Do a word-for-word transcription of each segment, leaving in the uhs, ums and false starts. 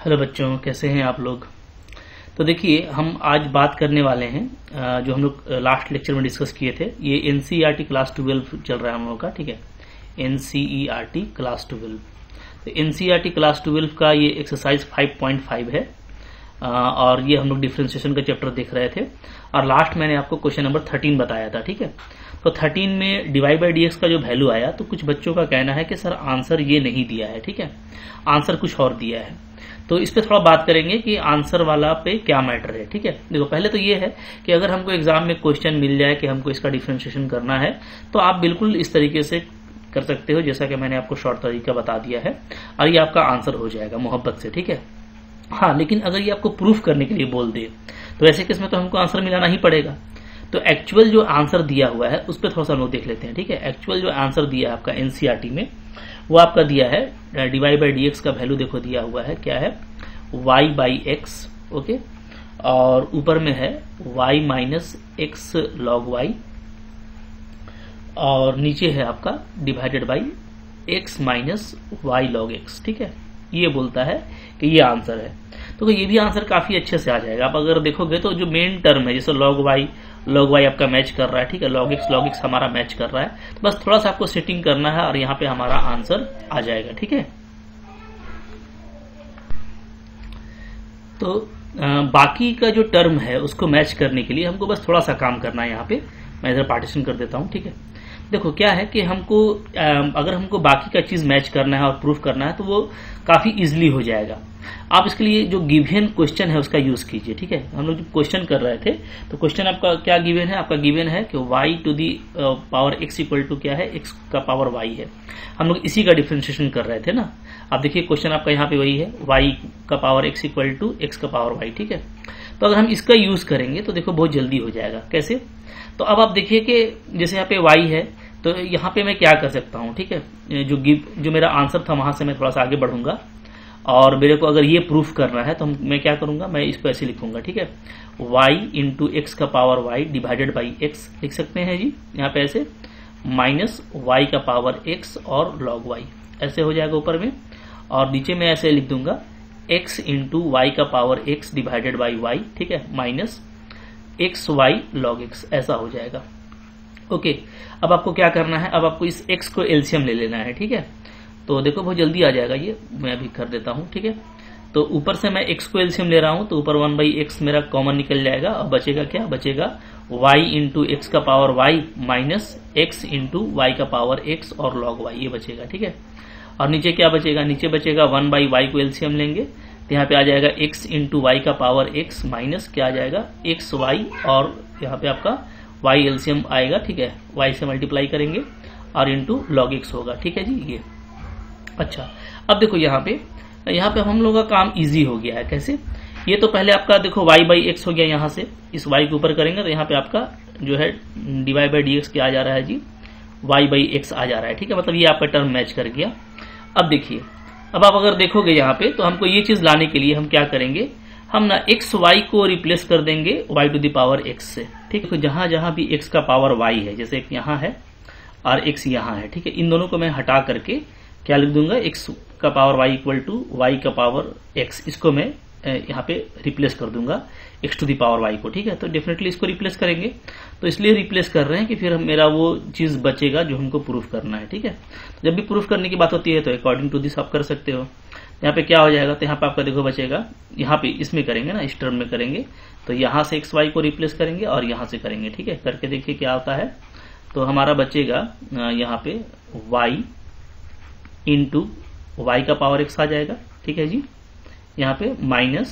Hello बच्चों, कैसे हैं आप लोग। तो देखिए, हम आज बात करने वाले हैं जो हम लोग लास्ट लेक्चर में डिस्कस किए थे। ये एनसीईआरटी क्लास ट्वेल्व चल रहा है हम लोग का, ठीक है। एनसीईआरटी क्लास ट्वेल्व, तो एनसीईआरटी क्लास ट्वेल्व का ये एक्सरसाइज फाइव पॉइंट फाइव है और ये हम लोग डिफरेंशिएशन का चैप्टर देख रहे थे। और लास्ट मैंने आपको क्वेश्चन नंबर थर्टीन बताया था, ठीक है। तो थर्टीन में डिवाइड बाई डीएक्स का जो वैल्यू आया, तो कुछ बच्चों का कहना है कि सर आंसर ये नहीं दिया है, ठीक है, आंसर कुछ और दिया है। तो इस पे थोड़ा बात करेंगे कि आंसर वाला पे क्या मैटर है, ठीक है। देखो, पहले तो ये है कि अगर हमको एग्जाम में क्वेश्चन मिल जाए कि हमको इसका डिफरेंशिएशन करना है, तो आप बिल्कुल इस तरीके से कर सकते हो जैसा कि मैंने आपको शॉर्ट तरीका बता दिया है, और ये आपका आंसर हो जाएगा मोहब्बत से, ठीक है। हाँ, लेकिन अगर ये आपको प्रूफ करने के लिए बोल दे तो ऐसे केस में तो हमको आंसर मिलाना ही पड़ेगा। तो एक्चुअल जो आंसर दिया हुआ है उस पर थोड़ा सा हम लोग देख लेते हैं, ठीक है। एक्चुअल जो आंसर दिया है आपका एनसीईआरटी में, वो आपका दिया है डिवाइड बाई डीएक्स का वैल्यू देखो दिया हुआ है, क्या है, y बाई एक्स, ओके, और ऊपर में है y minus x log y, और नीचे है आपका divided by x minus y log x, ठीक है। ये बोलता है कि ये आंसर है। तो ये भी आंसर काफी अच्छे से आ जाएगा। आप अगर देखोगे तो जो मेन टर्म है, जैसे लॉग वाई लॉग वाई आपका मैच कर रहा है, ठीक है, लॉग एक्स लॉग एक्स हमारा मैच कर रहा है, तो बस थोड़ा सा आपको सेटिंग करना है और यहाँ पे हमारा आंसर आ जाएगा, ठीक है। तो आ, बाकी का जो टर्म है उसको मैच करने के लिए हमको बस थोड़ा सा काम करना है। यहाँ पे मैं इधर पार्टीशन कर देता हूँ, ठीक है। देखो क्या है कि हमको आ, अगर हमको बाकी का चीज मैच करना है और प्रूफ करना है तो वो काफी इजीली हो जाएगा। आप इसके लिए जो गिवन क्वेश्चन है उसका यूज कीजिए, ठीक है। हम लोग जो क्वेश्चन कर रहे थे, तो क्वेश्चन आपका क्या गिवन है, आपका गिवन है कि y to the power x equal to क्या है, x का पावर y है। हम लोग इसी का डिफरेंशिएशन कर रहे थे ना। अब देखिए क्वेश्चन आपका यहाँ पे वही है, y का power x equal to x का पावर y, ठीक है। तो अगर हम इसका यूज करेंगे तो देखो बहुत जल्दी हो जाएगा। कैसे? तो अब आप देखिए कि जैसे यहाँ पे y है, तो यहाँ पे मैं क्या कर सकता हूँ, ठीक है। जो गिव जो मेरा आंसर था वहां से मैं थोड़ा सा आगे बढ़ूंगा, और मेरे को अगर ये प्रूफ करना है तो मैं क्या करूंगा, मैं इसको ऐसे लिखूंगा, ठीक है। y इंटू एक्स का power y divided by x लिख सकते हैं जी, यहाँ पे ऐसे, माइनस y का पावर x और log y, ऐसे हो जाएगा ऊपर में। और नीचे में ऐसे लिख दूंगा x इंटू वाई का power x divided by y, ठीक है, minus x y log x, ऐसा हो जाएगा। ओके, अब आपको क्या करना है, अब आपको इस x को एलसीएम ले लेना है, ठीक है। तो देखो बहुत जल्दी आ जाएगा ये, मैं अभी कर देता हूं, ठीक है। तो ऊपर से मैं x को एलसीएम ले रहा हूं, तो ऊपर वन बाई एक्स मेरा कॉमन निकल जाएगा, और बचेगा क्या, बचेगा y इंटू एक्स का power y minus x into y का पावर x और log y, ये बचेगा, ठीक है। और नीचे क्या बचेगा, नीचे बचेगा वन बाई वाई को एलसीएम लेंगे, तो यहाँ पे आ जाएगा x इंटू वाई का पावर x माइनस क्या आ जाएगा, एक्स वाई, और यहाँ पे आपका y एलसीएम आएगा, ठीक है, y से मल्टीप्लाई करेंगे और इंटू लॉग एक्स होगा, ठीक है जी। ये अच्छा, अब देखो यहाँ पे यहाँ पे हम लोगों का काम इजी हो गया है। कैसे? ये तो पहले आपका देखो y बाई एक्स हो गया, यहाँ से इस y के ऊपर करेंगे तो यहाँ पे आपका जो है डिवाइड बाई डी एक्स क्या आ जा रहा है जी, y बाई एक्स आ जा रहा है, ठीक है। मतलब ये आपका टर्म मैच कर गया। अब देखिए, अब आप अगर देखोगे यहाँ पे, तो हमको ये चीज लाने के लिए हम क्या करेंगे, हम ना एक्स वाई को रिप्लेस कर देंगे y to the power x से, ठीक है। तो जहां जहां भी x का पावर y है, जैसे यहाँ है और x यहाँ है, ठीक है, इन दोनों को मैं हटा करके क्या लिख दूंगा, x का power y equal to y का पावर x, इसको मैं यहाँ पे रिप्लेस कर दूंगा x to the power y को, ठीक है। तो डेफिनेटली इसको रिप्लेस करेंगे, तो इसलिए रिप्लेस कर रहे हैं कि फिर मेरा वो चीज बचेगा जो हमको प्रूफ करना है, ठीक है। तो जब भी प्रूफ करने की बात होती है तो अकॉर्डिंग टू दिस आप कर सकते हो। यहाँ पे क्या हो जाएगा, तो यहाँ पे आपका देखो बचेगा, यहाँ पे इसमें करेंगे ना, इस टर्म में करेंगे, तो यहाँ से एक्स वाई को रिप्लेस करेंगे और यहाँ से करेंगे, ठीक है। करके देखिए क्या होता है, तो हमारा बचेगा यहाँ पे y इंटू वाई का पावर x आ जाएगा, ठीक है जी। यहाँ पे माइनस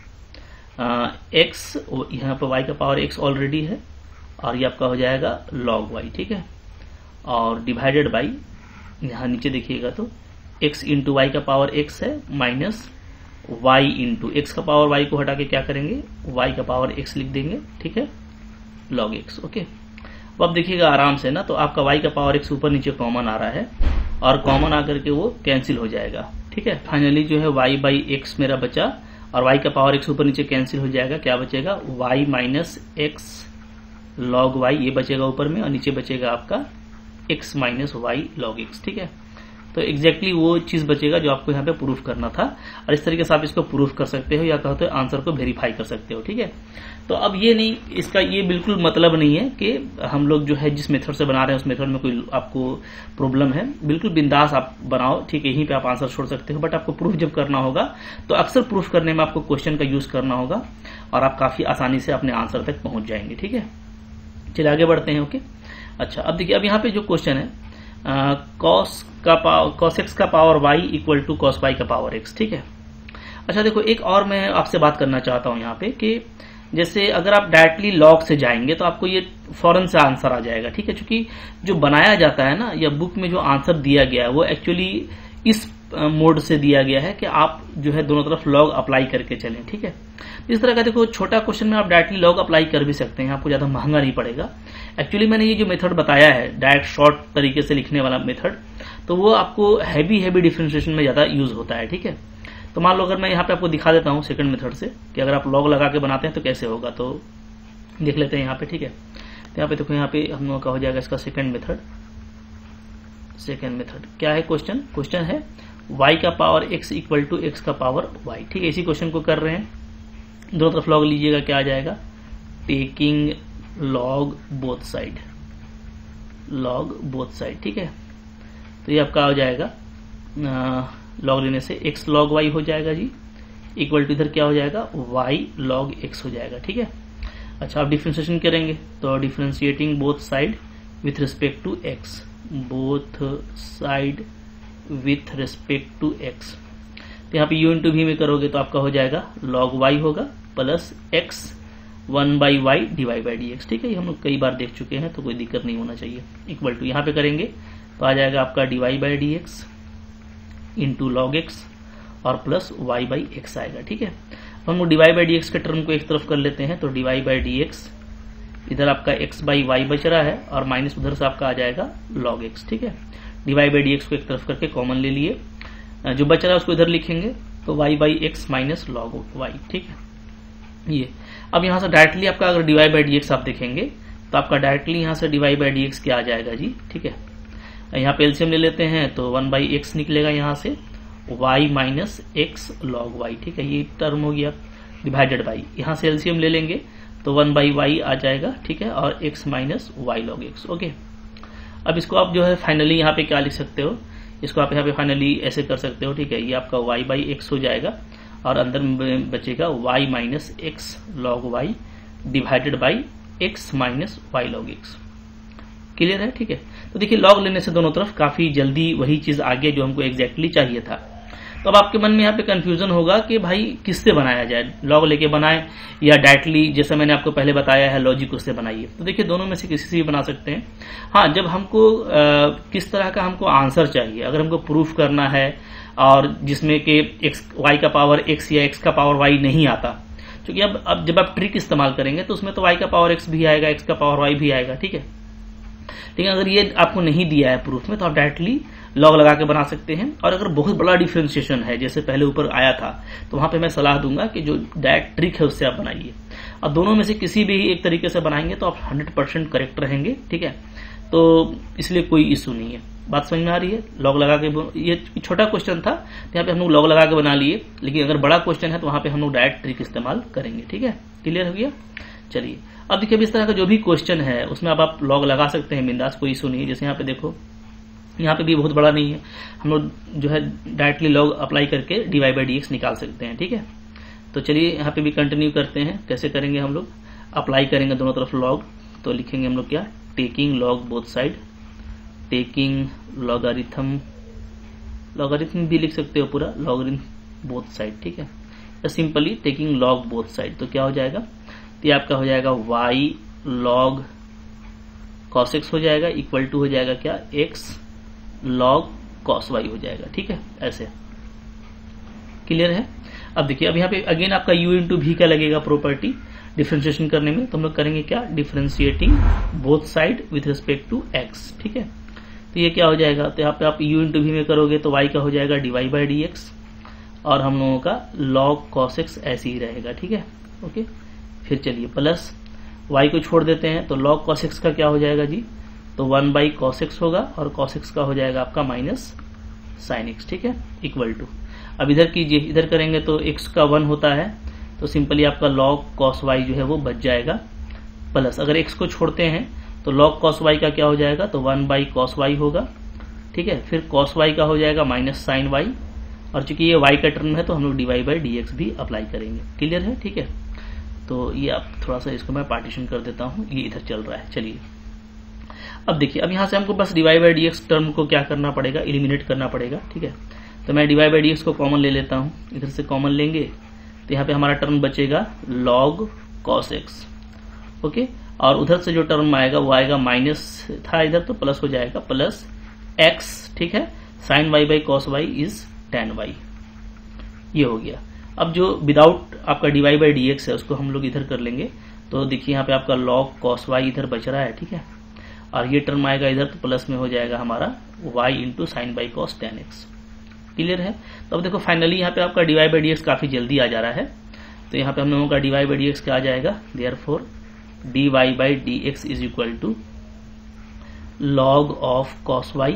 एक्स, यहाँ पे y का पावर x ऑलरेडी है, और ये आपका हो जाएगा log y, ठीक है। और डिवाइडेड बाई, यहाँ नीचे देखिएगा तो x इंटू वाई का पावर x है, माइनस y इंटू एक्स का पावर y को हटा के क्या करेंगे, y का पावर x लिख देंगे, ठीक है, log x, ओके। अब आप देखिएगा आराम से ना, तो आपका y का पावर x ऊपर नीचे कॉमन आ रहा है, और कॉमन आकर के वो कैंसिल हो जाएगा, ठीक है। फाइनली जो है y बाई एक्स मेरा बचा, और y का पावर x ऊपर नीचे कैंसिल हो जाएगा, क्या बचेगा, y minus x log y, ये बचेगा ऊपर में, और नीचे बचेगा आपका x minus y log x, ठीक है। तो एग्जैक्टली वो चीज बचेगा जो आपको यहाँ पे प्रूफ करना था, और इस तरीके से आप इसको प्रूफ कर सकते हो या कहते हो आंसर को वेरीफाई कर सकते हो। ठीक है, तो अब ये नहीं, इसका ये बिल्कुल मतलब नहीं है कि हम लोग जो है जिस मेथड से बना रहे हैं उस मेथड में कोई आपको प्रॉब्लम है। बिल्कुल बिंदास आप बनाओ, ठीक है, यहीं पे आप आंसर छोड़ सकते हो, बट आपको प्रूफ जब करना होगा तो अक्सर प्रूफ करने में आपको क्वेश्चन का यूज करना होगा और आप काफी आसानी से अपने आंसर तक पहुंच जाएंगे। ठीक है, चलिए आगे बढ़ते हैं। ओके, अच्छा, अब देखिए, अब यहाँ पे जो क्वेश्चन है कॉस का पावर कॉस एक्स का power y equal to cos y का पावर एक्स। ठीक है, अच्छा देखो, एक और मैं आपसे बात करना चाहता हूं यहाँ पे कि जैसे अगर आप डायरेक्टली लॉग से जाएंगे तो आपको ये फौरन से आंसर आ जाएगा। ठीक है, क्योंकि जो बनाया जाता है ना, या बुक में जो आंसर दिया गया है वो एक्चुअली इस मोड से दिया गया है कि आप जो है दोनों तरफ लॉग अप्लाई करके चलें। ठीक है, इस तरह का देखो छोटा क्वेश्चन में आप डायरेक्टली लॉग अप्लाई कर भी सकते हैं, आपको ज्यादा महंगा नहीं पड़ेगा। एक्चुअली मैंने ये जो मेथड बताया है डायरेक्ट शॉर्ट तरीके से लिखने वाला मेथड, तो वो आपको हैवी हैवी डिफरेंशिएशन में ज्यादा यूज होता है। ठीक है, तो मान लो अगर मैं यहाँ पे आपको दिखा देता हूँ सेकंड मेथड से कि अगर आप लॉग लगा के बनाते हैं तो कैसे होगा, तो देख लेते हैं यहाँ पे। ठीक है, तो यहाँ पे देखो, यहाँ पे हम लोगों का हो जाएगा इसका सेकंड मेथड। सेकंड मेथड क्या है? क्वेश्चन क्वेश्चन है y का power x equal to x का पावर y। ठीक है, इसी क्वेश्चन को कर रहे हैं, दोनों तरफ लॉग लीजिएगा, क्या आ जाएगा? Taking log both side, log both side. ठीक है, तो ये आपका हो जाएगा लॉग लेने से x लॉग y हो जाएगा जी, इक्वल टू इधर क्या हो जाएगा? y लॉग x हो जाएगा। ठीक है, अच्छा, आप डिफरेंशिएशन करेंगे तो differentiating both side with respect to x, both side with respect to x, तो यहाँ पे u इंटू वी में करोगे तो आपका हो जाएगा लॉग y होगा plus x one by y divide by d x. ठीक है, ये हम लोग कई बार देख चुके हैं तो कोई दिक्कत नहीं होना चाहिए। इक्वल टू यहाँ पे करेंगे तो आ जाएगा आपका divide by d x into log x और प्लस वाई बाई एक्स आएगा। ठीक है, हम लोग डिवाइड बाई डी एक्स के टर्म को एक तरफ कर लेते हैं, तो डिवाइड बाई डी एक्स, इधर आपका एक्स बाई वाई बच रहा है और माइनस उधर से आपका आ जाएगा लॉग एक्स। ठीक है, डिवाइड बाई डी एक्स को एक तरफ करके कॉमन ले लिए, जो बच रहा है उसको इधर लिखेंगे तो y by x minus log y. ठीक है, ये अब यहां से डायरेक्टली आपका अगर डिवाइड बाई डी एक्स आप देखेंगे तो आपका डायरेक्टली यहां से डिवाइड बाई डी एक्स क्या आ जाएगा जी? ठीक है, यहाँ पे एलसीएम ले लेते हैं तो वन बाई एक्स निकलेगा यहाँ से y minus x log y. ठीक है, ये टर्म हो गया डिवाइडेड बाई, यहाँ से एलसीएम ले लेंगे तो वन बाई वाई आ जाएगा। ठीक है, और x minus y log x. Okay, अब इसको आप जो है फाइनली यहाँ पे क्या लिख सकते हो, इसको आप यहाँ पे फाइनली ऐसे कर सकते हो। ठीक है, ये आपका y बाई एक्स हो जाएगा और अंदर में बचेगा y minus x log y divided by x minus y log x. Clear है? ठीक है, तो देखिए लॉग लेने से दोनों तरफ काफी जल्दी वही चीज आ गई जो हमको एग्जैक्टली चाहिए था। तो अब आपके मन में यहाँ पे कंफ्यूजन होगा कि भाई किससे बनाया जाए, लॉग लेके बनाए या डायरेक्टली, जैसे मैंने आपको पहले बताया है लॉजिक उससे बनाइए। तो देखिए दोनों में से किसी से भी बना सकते हैं। हाँ, जब हमको आ, किस तरह का हमको आंसर चाहिए, अगर हमको प्रूफ करना है और जिसमें कि एक्स वाई का पावर एक्स या एक्स का पावर वाई नहीं आता, क्योंकि अब अब जब आप ट्रिक इस्तेमाल करेंगे तो उसमें तो वाई का पावर एक्स भी आएगा, एक्स का पावर वाई भी आएगा। ठीक है, लेकिन अगर ये आपको नहीं दिया है प्रूफ में तो आप डायरेक्टली लॉग लगा के बना सकते हैं। और अगर बहुत बड़ा डिफरेंशिएशन है जैसे पहले ऊपर आया था तो वहां पे मैं सलाह दूंगा कि जो डायरेक्ट ट्रिक है उससे आप बनाइए, और दोनों में से किसी भी एक तरीके से बनाएंगे तो आप हंड्रेड परसेंट करेक्ट रहेंगे। ठीक है, तो इसलिए कोई इशू नहीं है। बात समझ में आ रही है? लॉग लगा के, ये छोटा क्वेश्चन था तो यहाँ पे हम लोग लॉग लगा के बना लिए, लेकिन अगर बड़ा क्वेश्चन है तो वहां पे हम लोग डायरेक्ट ट्रिक इस्तेमाल करेंगे। ठीक है, क्लियर हो गया? चलिए, अब देखिए इस तरह का जो भी क्वेश्चन है उसमें अब आप लॉग लगा सकते हैं बिंदास, कोई इशू नहीं है। जैसे यहाँ पे देखो, यहाँ पे भी बहुत बड़ा नहीं है, हम लोग जो है डायरेक्टली लॉग अप्लाई करके डिवाइड बाई डी एक्स निकाल सकते हैं। ठीक है, तो चलिए यहाँ पे भी कंटिन्यू करते हैं। कैसे करेंगे हम लोग? अप्लाई करेंगे दोनों तरफ लॉग, तो लिखेंगे हम लोग क्या? Taking log both side, taking logarithm, logarithm भी लिख सकते हो पूरा, लॉगरिथम बोथ साइड। ठीक है, या simply taking log both side, तो क्या हो जाएगा? तो ये आपका हो जाएगा y लॉग कॉस एक्स हो जाएगा, इक्वल टू हो जाएगा क्या? x लॉग कॉस y हो जाएगा। ठीक है, ऐसे क्लियर है? अब देखिए, अब यहाँ पे अगेन आपका u इंटू भी क्या लगेगा प्रॉपर्टी डिफरेंशिएशन करने में, तो हम लोग करेंगे क्या? Differentiating both side with respect to x। ठीक है, तो ये क्या हो जाएगा? तो यहाँ पे आप u इंटू भी में करोगे तो y का हो जाएगा डिवाइड बाई डी एक्स और हम लोगों का लॉग कॉस एक्स ऐसे ही रहेगा। ठीक है, ओके, फिर चलिए प्लस y को छोड़ देते हैं तो लॉग कॉस एक्स का क्या हो जाएगा जी? तो वन बाई कॉस एक्स होगा और कॉस एक्स का हो जाएगा आपका माइनस साइन एक्स, ठीक है, इक्वल टू, अब इधर कीजिए, इधर करेंगे तो x का वन होता है तो सिंपली आपका log cos y जो है वो बच जाएगा, प्लस अगर x को छोड़ते हैं तो log cos y का क्या हो जाएगा, तो वन बाई cos y होगा, ठीक है, फिर cos y का हो जाएगा माइनस साइन y, और चूंकि ये y का टर्म है तो हम लोग d y by d x भी अप्लाई करेंगे। क्लियर है, ठीक है, तो ये आप थोड़ा सा इसको मैं पार्टीशन कर देता हूँ, ये इधर चल रहा है। चलिए अब देखिए, अब यहाँ से हमको बस d y by d x term को क्या करना पड़ेगा, एलिमिनेट करना पड़ेगा, ठीक है, तो मैं d y by d x को कॉमन ले लेता हूँ, इधर से कॉमन लेंगे तो यहाँ पे हमारा टर्म बचेगा log cos x, ओके, और उधर से जो टर्म आएगा वो आएगा माइनस था इधर तो प्लस हो जाएगा, प्लस x, ठीक है, sine y by cos y is tan y, ये हो गया। अब जो विदाउट आपका d y by d x है उसको हम लोग इधर कर लेंगे, तो देखिए यहाँ पे आपका log cos y इधर बच रहा है, ठीक है, और ये टर्म आएगा इधर तो प्लस में हो जाएगा हमारा y into sine by cos tan x. Clear है, तो अब देखो फाइनली यहाँ पे आपका d y by d x काफी जल्दी आ जा रहा है, तो यहाँ पे हम लोगों का d y by d x क्या आ जाएगा, therefore d y by d x is equal to log of cos y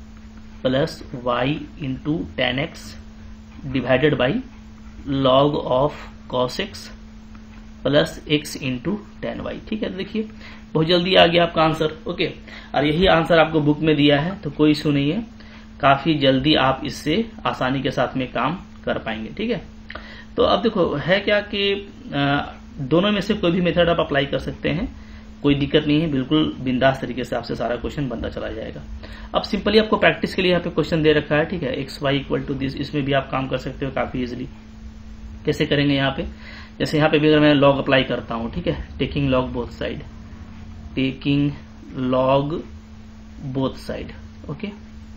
plus y into tan x divided by log of cos x plus x into tan y. ठीक है, तो देखिए बहुत जल्दी आ गया आपका आंसर, ओके, और यही आंसर आपको बुक में दिया है तो कोई इशू नहीं है, काफी जल्दी आप इससे आसानी के साथ में काम कर पाएंगे। ठीक है, तो अब देखो है क्या कि दोनों में से कोई भी मेथड आप अप्लाई कर सकते हैं, कोई दिक्कत नहीं है, बिल्कुल बिंदास तरीके से आपसे सारा क्वेश्चन बनता चला जाएगा। अब सिंपली आपको प्रैक्टिस के लिए यहाँ पे क्वेश्चन दे रखा है, ठीक है, x y equal to this, इसमें भी आप काम कर सकते हो काफी इजिली। कैसे करेंगे यहाँ पे, जैसे यहाँ पे भी अगर मैं लॉग अप्लाई करता हूँ, ठीक है, taking log both side, taking log both side, okay,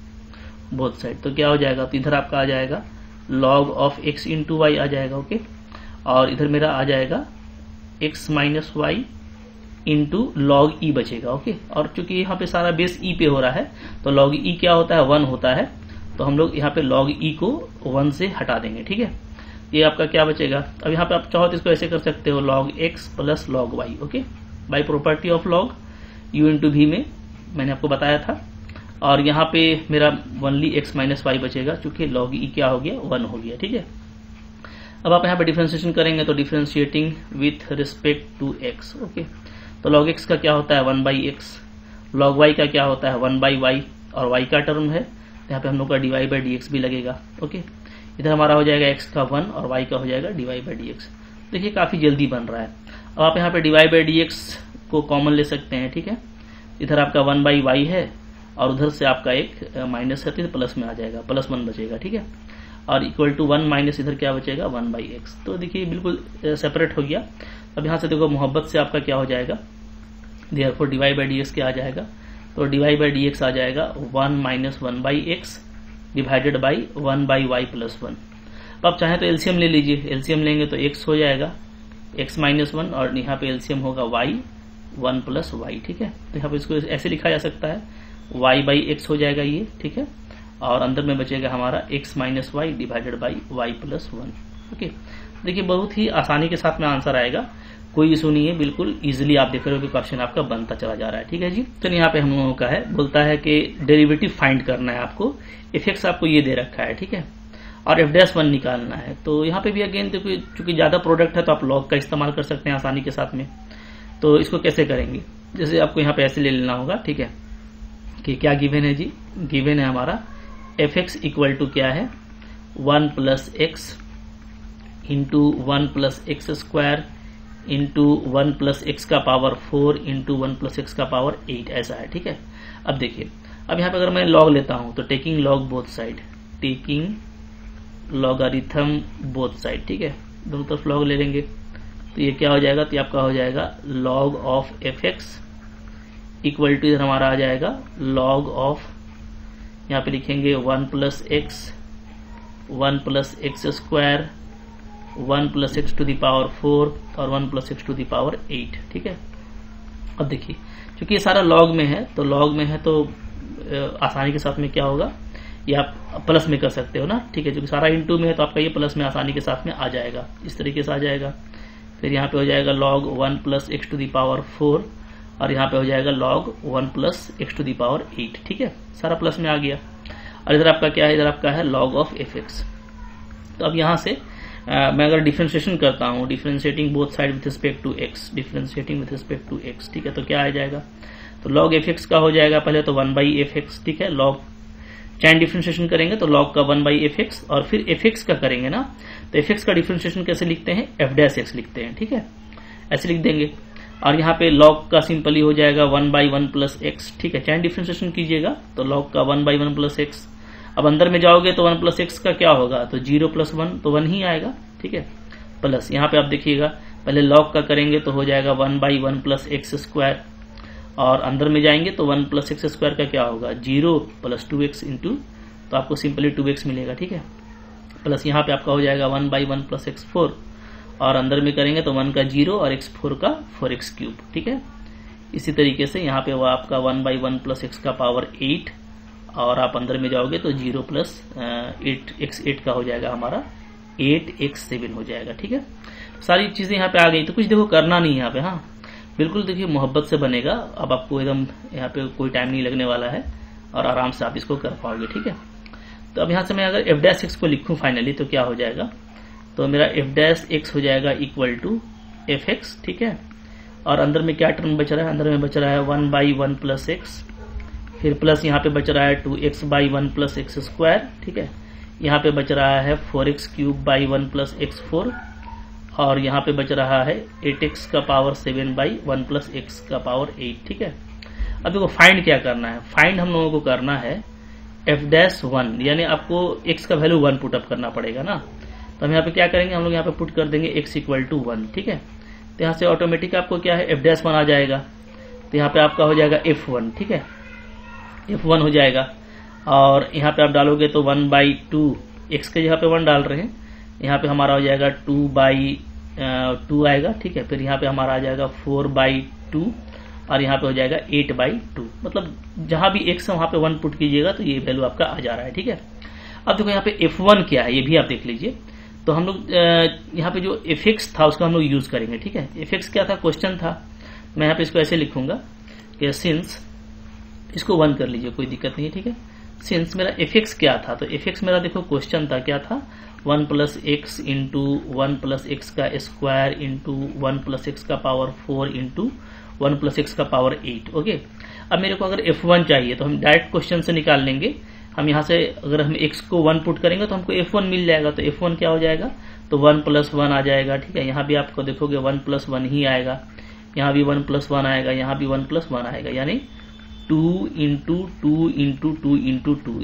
both side, तो क्या हो जाएगा, तो इधर आपका आ जाएगा log of x into y आ जाएगा, ओके, और इधर मेरा आ जाएगा x minus y into log e बचेगा, ओके, और चूंकि यहाँ पे सारा बेस ई पे हो रहा है तो लॉग ई क्या होता है, वन होता है, तो हम लोग यहाँ पे लॉग ई को वन से हटा देंगे। ठीक है, ये आपका क्या बचेगा, अब यहाँ पे आप चाहो तो इसको ऐसे कर सकते हो, log x plus log y, okay, by property of log u into भी में मैंने आपको बताया था, और यहाँ पे मेरा ओनली एक्स माइनस वाई बचेगा चूंकि लॉग ई क्या हो गया, वन हो गया। ठीक है, अब आप यहाँ पे डिफ्रेंशिएशन करेंगे तो differentiating with respect to x, okay, तो लॉग एक्स का क्या होता है one by x, log y का क्या होता है वन बाई वाई, और वाई का टर्म है तो यहाँ पे हम लोग का d y by d x भी लगेगा, ओके, इधर हमारा हो जाएगा एक्स का वन और वाई का हो जाएगा d y by d x. देखिए काफी जल्दी बन रहा है। अब आप यहाँ पे d y by d x को कॉमन ले सकते हैं। ठीक है, इधर आपका वन बाई वाई है और उधर से आपका एक माइनस है तो प्लस में आ जाएगा, प्लस वन बचेगा। ठीक है, और इक्वल टू वन माइनस इधर क्या बचेगा वन बाई एक्स, तो देखिए बिल्कुल सेपरेट हो गया। अब यहाँ से देखो मोहब्बत से आपका क्या हो जाएगा, therefore d y by d x क्या आ जाएगा, तो d y by d x आ जाएगा one minus one by x divided by one by y plus one. अब आप चाहें तो एलसीएम ले लीजिए, एलसीएम लेंगे तो एक्स हो जाएगा एक्स माइनस वन, और यहाँ पे एलसीएम होगा वाई वन प्लस वाई। ठीक है, तो यहाँ पे इसको ऐसे लिखा जा सकता है वाई बाई एक्स हो जाएगा ये, ठीक है, और अंदर में बचेगा हमारा x minus y divided by y plus one. Okay, देखिए बहुत ही आसानी के साथ में आंसर आएगा, कोई इशू नहीं है, बिल्कुल इजीली आप देख रहे हो कि क्वेश्चन आपका बनता चला जा रहा है। ठीक है जी, तो यहाँ पे हम लोगों का है, बोलता है कि डेरिवेटिव फाइंड करना है आपको, एफ एक्स आपको ये दे रखा है, ठीक है, और एफ डैश वन निकालना है। तो यहाँ पे भी अगेन देखिए चूंकि ज्यादा प्रोडक्ट है तो आप लॉग का इस्तेमाल कर सकते हैं आसानी के साथ में। तो इसको कैसे करेंगे, जैसे आपको यहाँ पे ऐसे ले लेना होगा, ठीक है, कि क्या गिवन है जी, गिवन है हमारा एफ एक्स इक्वल टू क्या है one plus x into one plus x square into one plus x का power four into one plus x का पावर एट, ऐसा है। ठीक है, अब देखिए, अब यहाँ पे अगर मैं लॉग लेता हूं तो taking log both side, taking logarithm both side, ठीक है, दोनों तरफ लॉग ले लेंगे तो ये क्या हो जाएगा, तो आपका हो जाएगा log of f x equal to इधर हमारा आ जाएगा लॉग ऑफ, यहाँ पे लिखेंगे one plus x one plus x square one plus x to the power four और one plus x to the power eight. ठीक है, अब देखिए क्योंकि ये सारा लॉग में है तो लॉग में है तो आसानी के साथ में क्या होगा, ये आप प्लस में कर सकते हो ना। ठीक है, क्योंकि सारा इनटू में है तो आपका ये प्लस में आसानी के साथ में आ जाएगा, इस तरीके से आ जाएगा। फिर यहाँ पे हो जाएगा log one plus x to the power four और यहाँ पे हो जाएगा log one plus x to the power eight. ठीक है, सारा प्लस में आ गया। और इधर आपका क्या है, इधर आपका है लॉग ऑफ एफ एक्स। तो अब यहाँ से आ, मैं अगर डिफ्रेंशिएशन करता हूँ, differentiating both side with respect to x, differentiating with respect to x, ठीक है, तो क्या आ जाएगा, तो लॉग एफ एक्स का हो जाएगा पहले तो वन बाई एफ एक्स, ठीक है, लॉग चैन डिफ्रेंशिएशन करेंगे तो लॉग का वन बाई एफ एक्स, और फिर एफ एक्स का करेंगे ना, तो एफ एक्स का डिफ्रेंशिएशन कैसे लिखते हैं, एफ डैश एक्स लिखते हैं, ठीक है, ऐसे लिख देंगे। और यहाँ पे लॉग का सिंपली हो जाएगा one by one plus x, ठीक है, चैन डिफ्रेंशिएशन कीजिएगा तो लॉग का one by one plus x. अब अंदर में जाओगे तो वन प्लस एक्स का क्या होगा, तो जीरो प्लस वन तो वन ही आएगा, ठीक है, प्लस यहाँ पे आप देखिएगा पहले लॉग का करेंगे तो हो जाएगा one by one plus x square, और अंदर में जाएंगे तो वन प्लस एक्स स्क्वायर का क्या होगा, zero plus two x into, तो आपको सिंपली टू एक्स मिलेगा, ठीक है, प्लस यहाँ पे आपका हो जाएगा one by one plus x four, और अंदर में करेंगे तो वन का जीरो और एक्स फोर का फोर एक्स क्यूब, ठीक है। इसी तरीके से यहाँ पे वो आपका one by one plus x का पावर एट, और आप अंदर में जाओगे तो zero plus eight x eight का हो जाएगा हमारा एट एक्स सेवन हो जाएगा, ठीक है। सारी चीजें यहाँ पे आ गई, तो कुछ देखो करना नहीं है यहाँ पे, हाँ बिल्कुल देखिए मोहब्बत से बनेगा। अब आपको एकदम यहाँ पे कोई टाइम नहीं लगने वाला है और आराम से आप इसको कर पाओगे, ठीक है। तो अब यहाँ से मैं अगर एफ डैश एक्स को लिखूं फाइनली तो क्या हो जाएगा, तो मेरा एफ डैश एक्स हो जाएगा इक्वल टू एफ एक्स, ठीक है, और अंदर में क्या टर्म बच रहा है, अंदर में बच रहा है one by one plus x, फिर प्लस यहाँ पे बच रहा है two x by one plus x square, ठीक है, यहाँ पे बच रहा है four x cube by one plus x four, और यहाँ पे बच रहा है एट एक्स का power seven by one plus x का पावर एट, ठीक है। अब देखो फाइंड क्या करना है, फाइंड हम लोगों को करना है एफ डैश वन, यानी आपको एक्स का वैल्यू वन पुटअप करना पड़ेगा ना, तो हम यहाँ पे क्या करेंगे, हम लोग यहाँ पे पुट कर देंगे एक्स इक्वल टू वन, ठीक है, तो यहाँ से ऑटोमेटिक आपको क्या है एफ डैश वन आ जाएगा, तो यहाँ पे आपका हो जाएगा एफ वन, ठीक है, एफ वन हो जाएगा, और यहाँ पे आप डालोगे तो वन बाई टू, एक्स के जगह पे वन डाल रहे हैं, यहाँ पे हमारा हो जाएगा टू बाई टू आएगा, ठीक है, फिर यहाँ पे हमारा आ जाएगा फोर बाई टू, और यहाँ पे हो जाएगा एट बाई टू, मतलब जहां भी एक्स है वहां पे वन पुट कीजिएगा तो ये वैल्यू आपका आ जा रहा है, ठीक है। अब देखो यहाँ पे एफ वन क्या है ये भी आप देख लीजिए, तो हम लोग यहाँ पे जो एफ एक्स था उसका हम लोग यूज करेंगे, ठीक है। एफ एक्स क्या था, क्वेश्चन था, मैं यहाँ पे इसको ऐसे लिखूंगा कि सिंस, इसको वन कर लीजिए कोई दिक्कत नहीं है, ठीक है, सिंस मेरा एफ एक्स क्या था, तो एफ एक्स मेरा देखो क्वेश्चन था, क्या था, one plus x into one plus x का square into one plus x का power four into one plus x का पावर एट, ओके। अब मेरे को अगर एफ वन चाहिए तो हम डायरेक्ट क्वेश्चन से निकाल लेंगे, हम यहाँ से अगर हम एक्स को वन पुट करेंगे तो हमको एफ वन मिल जाएगा, तो एफ वन क्या हो जाएगा, तो वन प्लस वन आ जाएगा, ठीक है, यहाँ भी आपको देखोगे वन प्लस वन ही आएगा, यहाँ भी वन प्लस वन आएगा, यहाँ भी वन प्लस वन आएगा, यानी two into two into two into two,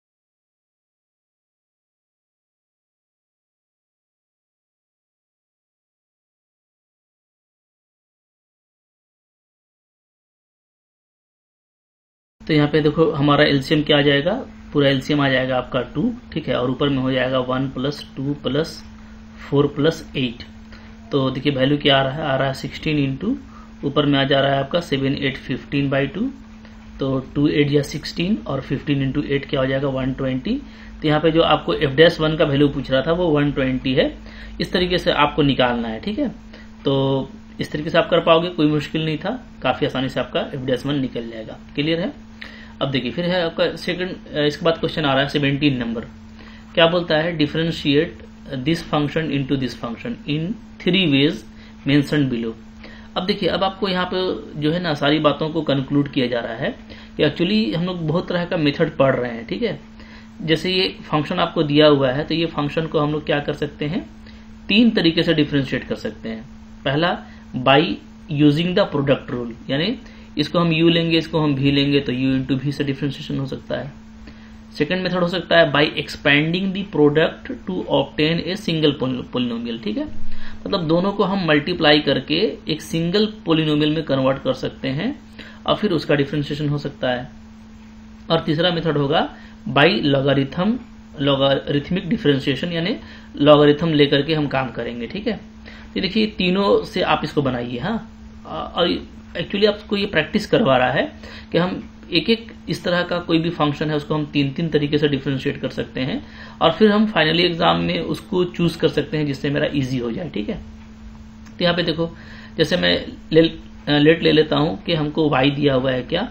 तो यहाँ पे देखो हमारा एलसीएम क्या आ जाएगा, पूरा एलसीएम आ जाएगा आपका टू, ठीक है, और ऊपर में हो जाएगा one plus two plus four plus eight, तो देखिए वैल्यू क्या आ रहा है, आ रहा है सिक्सटीन इंटू, ऊपर में आ जा रहा है आपका seven eight fifteen by two, तो टू एट या सिक्सटीन और फिफ्टीन इंटू एट क्या हो जाएगा वन ट्वेंटी, तो यहाँ पे जो आपको एफ डैश वन का वैल्यू पूछ रहा था वो वन ट्वेंटी है, इस तरीके से आपको निकालना है, ठीक है। तो इस तरीके से आप कर पाओगे, कोई मुश्किल नहीं था, काफी आसानी से आपका एफ डैश वन निकल जाएगा, क्लियर है। अब देखिए फिर है आपका सेकंड, इसके बाद क्वेश्चन आ रहा है सेवेंटीन नंबर, क्या बोलता है, differentiate this function into this function in three ways mentioned below. अब देखिए अब आपको यहाँ पे जो है ना सारी बातों को कंक्लूड किया जा रहा है कि एक्चुअली हम लोग बहुत तरह का मेथड पढ़ रहे हैं, ठीक है। जैसे ये फंक्शन आपको दिया हुआ है तो ये फंक्शन को हम लोग क्या कर सकते हैं, तीन तरीके से डिफरेंशिएट कर सकते हैं। पहला by using the product rule, यानी इसको हम u लेंगे, इसको हम v लेंगे तो u इंटू v से डिफरेंशिएशन हो सकता है। सेकंड मेथड हो सकता है by expanding the product to obtain a single polynomial, ठीक है, मतलब दोनों को हम मल्टीप्लाई करके एक सिंगल पोलिनोमियल में कन्वर्ट कर सकते हैं और फिर उसका डिफरेंशिएशन हो सकता है। और तीसरा मेथड होगा बाई लॉगरिथम लॉगरिथमिक डिफरेंशिएशन, यानी लॉगरिथम लेकर के हम काम करेंगे, ठीक है। तो देखिए तीनों से आप इसको बनाइए, हाँ, और एक्चुअली आपको ये प्रैक्टिस करवा रहा है कि हम एक एक इस तरह का कोई भी फंक्शन है उसको हम तीन तीन तरीके से डिफरेंशिएट कर सकते हैं और फिर हम फाइनली एग्जाम में उसको चूज कर सकते हैं जिससे मेरा इजी हो जाए, ठीक है। तो यहाँ पे देखो जैसे मैं ले, लेट ले लेता हूं कि हमको y दिया हुआ है क्या,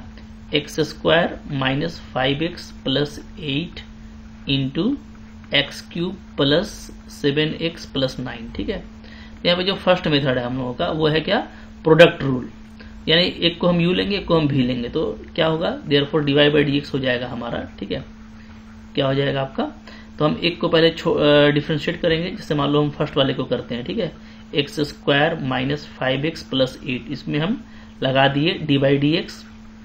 x square minus five x plus eight into x cube plus seven x plus nine. ठीक है, यहाँ पे जो फर्स्ट मेथड है हम लोगों का वो है क्या, प्रोडक्ट रूल, यानी एक को हम यू लेंगे एक को हम भी लेंगे, तो क्या होगा, therefore d y by d x हो जाएगा हमारा। ठीक है, क्या हो जाएगा आपका, तो हम एक को पहले डिफ्रेंशिएट करेंगे, जैसे मान लो हम फर्स्ट वाले को करते हैं। ठीक है, x square minus five x plus eight, इसमें हम लगा दिए डी बाई डी एक्स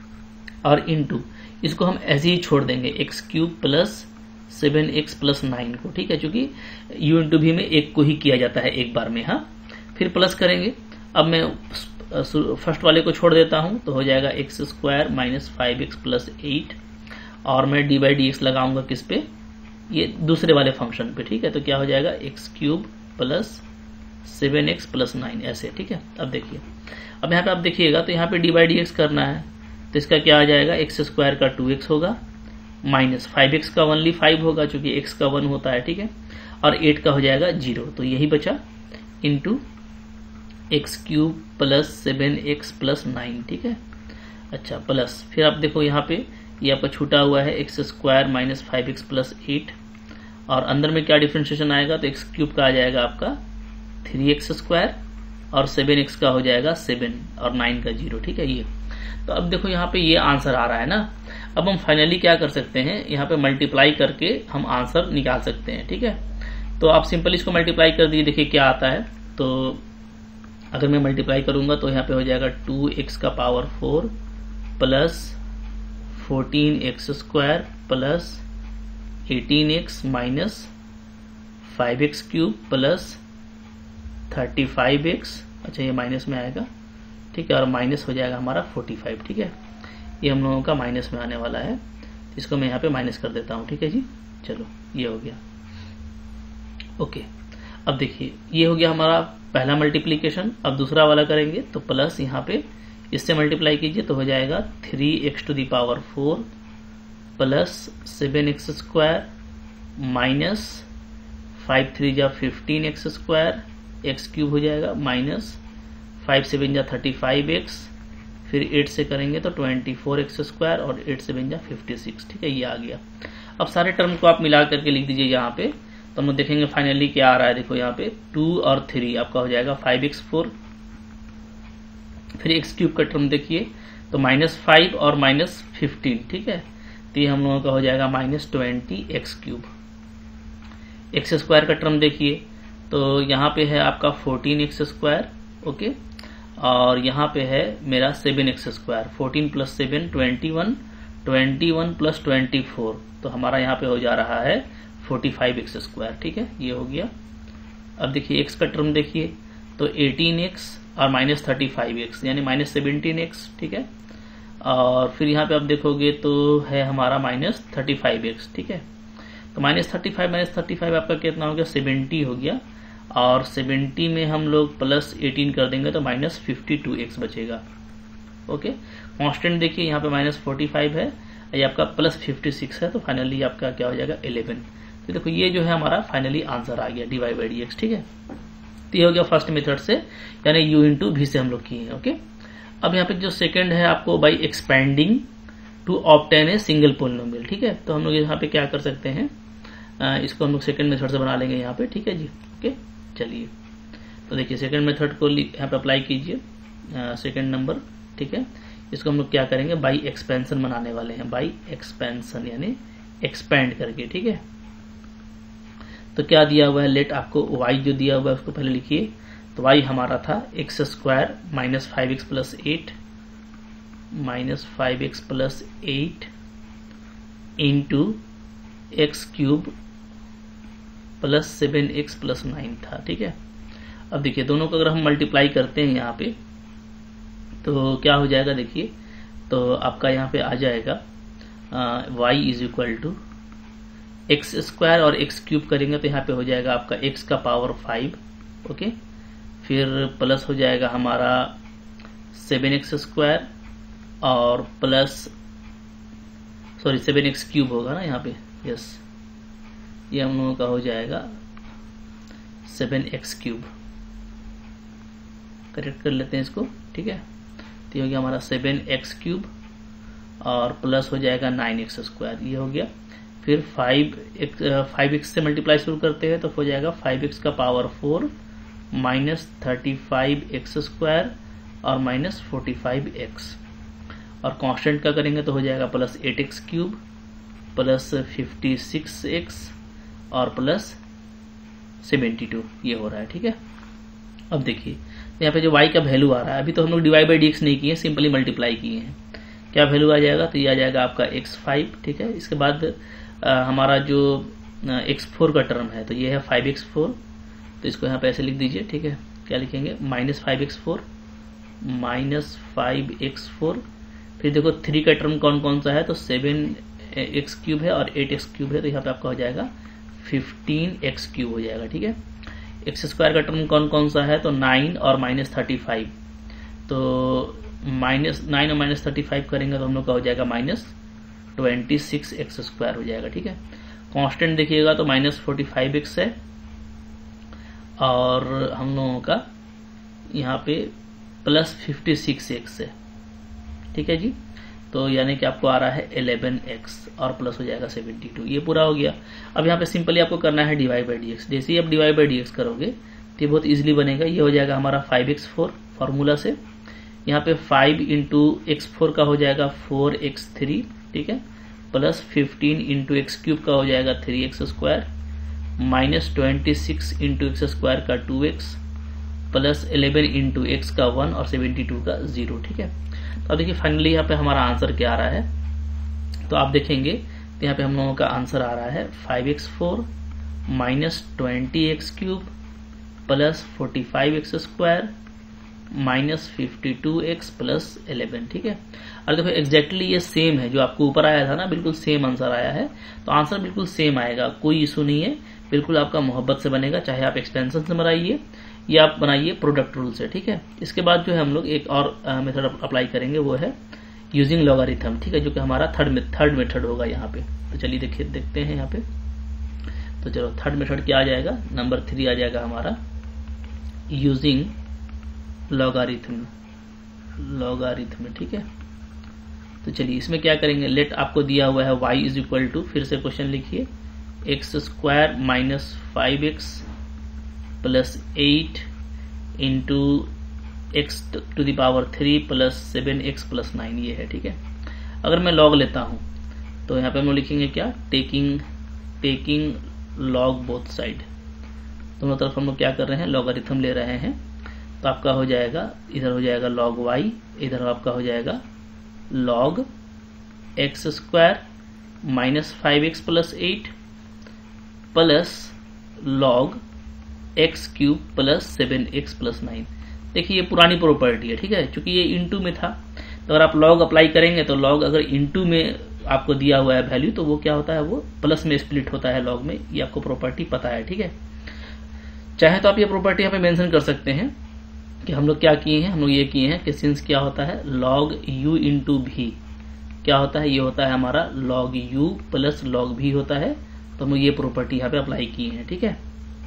और इनटू इसको हम ऐसे ही छोड़ देंगे x cube plus seven x plus nine को। ठीक है, चूंकि यू इंटू भी में एक को ही किया जाता है एक बार में। हाँ, फिर प्लस करेंगे, अब मैं फर्स्ट वाले को छोड़ देता हूं तो हो जाएगा x square minus five x plus eight और मैं डी बाई डी एक्स लगाऊंगा किस पे, ये दूसरे वाले फंक्शन पे। ठीक है, तो क्या हो जाएगा x cube plus seven x plus nine ऐसे। ठीक है, अब देखिए, अब यहाँ पे आप देखिएगा तो यहाँ पे डी बाई डी एक्स करना है, तो इसका क्या आ जाएगा, एक्स स्क्वायर का टू एक्स होगा माइनस फाइव एक्स का ओनली फाइव होगा चूंकि एक्स का वन होता है। ठीक है, और एट का हो जाएगा जीरो, तो यही बचा into x cube plus seven x plus nine. ठीक है, अच्छा प्लस, फिर आप देखो यहाँ पे ये आपका छूटा हुआ है x square minus five x plus eight और अंदर में क्या डिफ्रेंशिएशन आएगा, तो एक्स क्यूब का आ जाएगा आपका थ्री एक्स स्क्वायर और सेवन एक्स का हो जाएगा सेवन और नाइन का जीरो। ठीक है, ये तो अब देखो यहाँ पे ये आंसर आ रहा है ना। अब हम फाइनली क्या कर सकते हैं, यहाँ पे मल्टीप्लाई करके हम आंसर निकाल सकते हैं। ठीक है, तो आप सिंपल इसको मल्टीप्लाई कर दिए, देखिए क्या आता है। तो अगर मैं मल्टीप्लाई करूंगा तो यहाँ पे हो जाएगा टू एक्स का power four plus fourteen x square plus eighteen x minus five x cube plus thirty five x, अच्छा ये माइनस में आएगा। ठीक है, और माइनस हो जाएगा हमारा फोर्टी फाइव। ठीक है, ये हम लोगों का माइनस में आने वाला है, इसको मैं यहाँ पे माइनस कर देता हूँ। ठीक है जी, चलो ये हो गया। ओके, अब देखिए ये हो गया हमारा पहला मल्टीप्लीकेशन। अब दूसरा वाला करेंगे तो प्लस यहाँ पे इससे मल्टीप्लाई कीजिए तो हो जाएगा three x to the power four plus seven x square minus five three जा fifteen x square, x cube हो जाएगा माइनस फाइव सेवन जा थर्टी फाइव एक्स, फिर एट से करेंगे तो ट्वेंटी फोर एक्स स्क्वायर और एट सेवन जा फिफ्टी सिक्स। ठीक है, ये आ गया। अब सारे टर्म को आप मिला करके लिख दीजिए यहाँ पे, तो हम लोग देखेंगे फाइनली क्या आ रहा है। देखो यहाँ पे टू और थ्री आपका हो जाएगा फाइव एक्स फोर, फिर एक्स क्यूब का टर्म देखिए तो माइनस फाइव और माइनस फिफ्टीन। ठीक है, तो ये हम लोगों का हो जाएगा minus twenty x cube. X square का टर्म देखिए तो यहाँ पे है आपका फोर्टीन एक्स स्क्वायर, ओके, और यहाँ पे है मेरा seven x square, fourteen plus seven twenty one, twenty one plus twenty four, तो हमारा यहाँ पे हो जा रहा है फोर्टी फाइव एक्स स्क्वायर। ठीक है, ये हो गया। अब देखिए एक्स का टर्म देखिए तो एटीन एक्स और माइनस थर्टी फाइव एक्स यानी माइनस सेवनटीन एक्स। ठीक है, और फिर यहाँ पे आप देखोगे तो है हमारा माइनस थर्टी फाइव एक्स। ठीक है, तो minus thirty five minus thirty five आपका कितना हो गया, सेवेंटी हो गया, और सेवेंटी में हम लोग प्लस एटीन कर देंगे तो माइनस फिफ्टी टू एक्स बचेगा। ओके, कांस्टेंट देखिए यहाँ पे माइनस फोर्टी फाइव है, ये आपका प्लस फिफ्टी सिक्स है, तो फाइनली आपका क्या हो जाएगा इलेवन। तो देखो ये जो है हमारा फाइनली आंसर आ गया d y by d x. ठीक है, तो ये हो गया फर्स्ट मेथड से, यानी यू इंटू भी से हम लोग किए हैं। ओके, अब यहाँ पे जो सेकंड है आपको by expanding to obtain a single polynomial. ठीक है, तो हम लोग यहाँ पे क्या कर सकते हैं, आ, इसको हम लोग सेकंड मेथड से बना लेंगे यहाँ पे। ठीक है जी, ओके, चलिए तो देखिए सेकंड मेथड को यहाँ पे अप्लाई कीजिए, सेकंड नंबर। ठीक है, इसको हम लोग क्या करेंगे, बाई एक्सपेंशन बनाने वाले हैं, बाई एक्सपेंशन यानी एक्सपेंड करके। ठीक है, तो क्या दिया हुआ है, लेट आपको y जो दिया हुआ है उसको पहले लिखिए, तो y हमारा था x square minus five x plus eight minus five x plus eight into x cube plus seven x plus nine था। ठीक है, अब देखिए दोनों को अगर हम मल्टीप्लाई करते हैं यहाँ पे तो क्या हो जाएगा, देखिए तो आपका यहाँ पे आ जाएगा y is equal to x square और एक्स क्यूब करेंगे तो यहाँ पे हो जाएगा आपका x का पावर फाइव, ओके, फिर प्लस हो जाएगा हमारा सेवन एक्स स्क्वायर और plus sorry seven x cube होगा ना यहाँ पे, यस, ये हम लोगों का हो जाएगा सेवन एक्स क्यूब। करेक्ट कर लेते हैं इसको। ठीक है, तो ये हो गया हमारा सेवन एक्स क्यूब और प्लस हो जाएगा नाइन एक्स स्क्वायर, ये हो गया। फिर फाइव एक्स फाइव एक्स से मल्टीप्लाई शुरू करते हैं तो हो जाएगा फाइव एक्स का power four minus thirty five x square और माइनस फोर्टी फाइव एक्स, और कांस्टेंट का करेंगे तो हो जाएगा plus eight x cube plus fifty six x और प्लस सेवेंटी टू, ये हो रहा है, ठीक है। अब देखिए यहाँ पे जो y का वैल्यू आ रहा है, अभी तो हम लोग डिवाइड बाई डी एक्स नहीं किए, सिंपली मल्टीप्लाई किए हैं। क्या वैल्यू आ जाएगा, तो ये आ जाएगा आपका एक्स फाइव, ठीक है। इसके बाद आ, हमारा जो एक्स फोर का टर्म है तो ये है फाइव एक्स फोर, तो इसको यहाँ पे ऐसे लिख दीजिए, ठीक है। क्या लिखेंगे, minus five x four minus five x four. फिर देखो थ्री का टर्म कौन कौन सा है, तो सेवन एक्स क्यूब है और एट एक्स क्यूब है, तो यहाँ पे आपका हो जाएगा फिफ्टीन एक्स क्यूब हो जाएगा, ठीक है। एक्स स्क्वायर का टर्म कौन कौन सा है, तो नाइन और माइनस थर्टी फाइव, तो माइनस नाइन और माइनस थर्टी फाइव करेंगे तो हम लोग का हो जाएगा minus twenty six x square हो जाएगा, ठीक है। कांस्टेंट देखिएगा तो माइनस फोर्टी फाइव एक्स है, और हम लोगों का यहाँ पे प्लस फिफ्टी सिक्स एक्स है, ठीक है जी। तो यानी कि आपको आ रहा है इलेवन एक्स और प्लस हो जाएगा सेवेंटी टू, ये पूरा हो गया। अब यहाँ पे सिंपली आपको करना है डिवाइड बाई डी एक्स। जैसे ही आप डिवाइड बाई डी एक्स करोगे तो ये बहुत इजीली बनेगा। ये हो जाएगा हमारा फाइव एक्स फोर फॉर्मूला से, यहाँ पे फाइव इंटू एक्स फोर का हो जाएगा फोर एक्स थ्री, ठीक है, plus fifteen into x cube का हो जाएगा three x square, minus twenty six into x square का two x, plus eleven into x का वन और सेवेंटी टू का जीरो, ठीक है। तो अब देखिए फाइनली यहाँ पे हमारा आंसर क्या आ रहा है, तो आप देखेंगे तो यहाँ पे हम लोगों का आंसर आ रहा है five x four minus twenty x cube plus forty five x square minus fifty two x plus eleven, ठीक है। और देखो एग्जैक्टली ये सेम है, जो आपको ऊपर आया था ना, बिल्कुल सेम आंसर आया है। तो आंसर बिल्कुल सेम आएगा, कोई इशू नहीं है, बिल्कुल आपका मोहब्बत से बनेगा, चाहे आप एक्सपेंशन से बनाइए या आप बनाइए प्रोडक्ट रूल से, ठीक है। इसके बाद जो है हम लोग एक और मेथड अप्लाई करेंगे, वो है यूजिंग लॉगरिथम, ठीक है, जो कि हमारा थर्ड थर्ड मेथड होगा यहाँ पे। तो चलिए देखिए देखते हैं यहाँ पे। तो चलो थर्ड मेथड क्या आ जाएगा, नंबर थ्री आ जाएगा हमारा यूजिंग लॉगरिथम लॉगरिथम ठीक है। तो चलिए इसमें क्या करेंगे, लेट आपको दिया हुआ है y इज इक्वल टू, फिर से क्वेश्चन लिखिए, x square minus five x plus eight into x to the power three plus seven x plus nine, ये है, ठीक है। अगर मैं लॉग लेता हूं तो यहाँ पे हम लोग लिखेंगे क्या, taking taking log both side, दोनों तरफ हम लोग क्या कर रहे हैं, लॉगरिथम ले रहे हैं। तो आपका हो जाएगा, इधर हो जाएगा लॉग y, इधर आपका हो जाएगा log x square minus five x plus eight plus log x cube plus seven x plus nine. देखिए ये पुरानी प्रॉपर्टी है, ठीक है, क्योंकि ये इनटू में था, तो अगर आप लॉग अप्लाई करेंगे तो लॉग अगर इनटू में आपको दिया हुआ है वैल्यू, तो वो क्या होता है, वो प्लस में स्प्लिट होता है लॉग में, ये आपको प्रॉपर्टी पता है, ठीक है। चाहे तो आप ये प्रॉपर्टी यहाँ पे मेंशन कर सकते हैं कि हम लोग क्या किए हैं, हम लोग ये किए हैं कि सिंस क्या होता है लॉग u इंटू भी क्या होता है, ये होता है हमारा लॉग u प्लस लॉग भी होता है, तो हम लोग ये प्रॉपर्टी यहाँ पे अप्लाई किए हैं, ठीक है।